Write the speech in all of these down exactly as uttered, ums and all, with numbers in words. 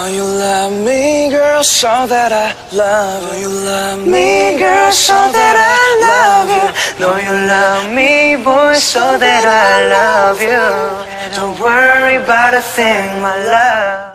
Know you love me, girl, so that I love you. Know you love me, girl, so that I love you. Know you love me, boy, so that I love you. Don't worry about a thing, my love.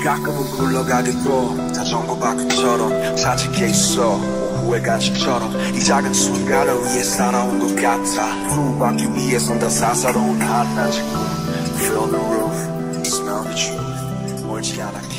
가끔은 굴러가겠고 자전거 바퀴처럼 사직해 있어 오후의 간식처럼 이 작은 순간을 위해 살아온 것 같아 푸른 바퀴 위에 선다 사사로운 한낮의 꿈 Feel the roof, smell the truth 멀지 않아